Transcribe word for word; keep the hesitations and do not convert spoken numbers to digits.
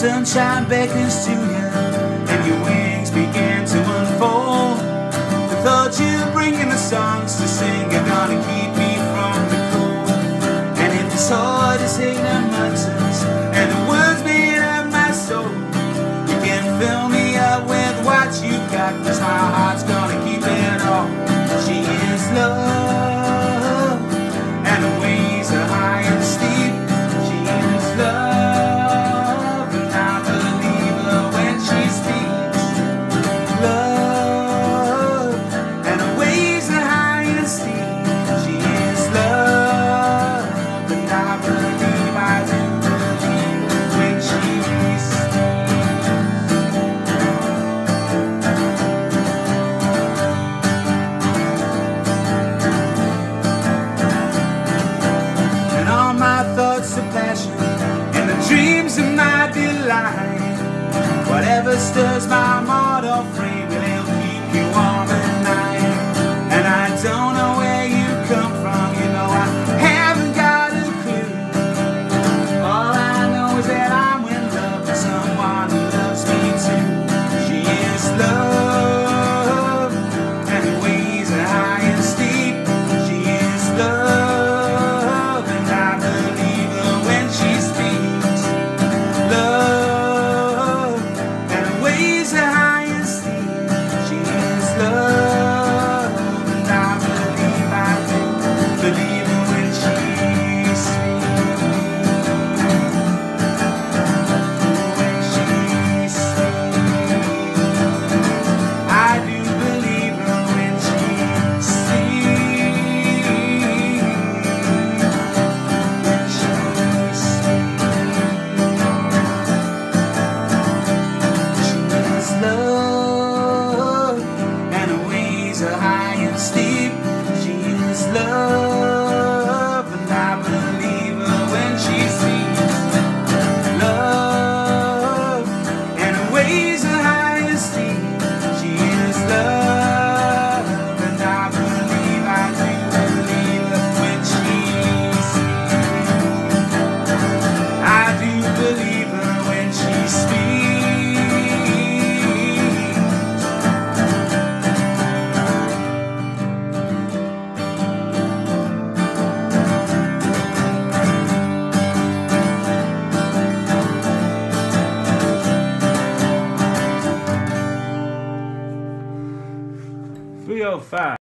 sunshine beckons to you, and your wings begin to unfold. The thought you bring in the songs to sing are gonna keep me from the cold. And if this heart is taking the mountains, and the words made up my soul, you can fill me up with what you got, 'cause my heart's gonna keep it all. She is love, and her ways are high and steep. She is love, and I believe her when she speaks. Love, and her ways are high and steep. She is love, and I believe, I do believe when she speaks. And all my thoughts of passion, and the dreams of my delight, whatever stirs my mortal frame, it'll keep you warm at night. And I don't know where you come from, you know I haven't got a clue. All I know is that I'm in love with someone who loves me too. She is love, and her ways are high and steep. She is love, and I believe her when she speaks. Love, and her ways are high and steep. She is love, and I believe, I do believe her when she speaks. When she speaks, I do believe her when she speaks. When she speaks, she is love, and her ways are high and steep. She is love, and I believe her when she speaks. Love, and her ways are high and steep. She is love, and I believe, I do believe her when she speaks. I do believe her when she speaks. three oh five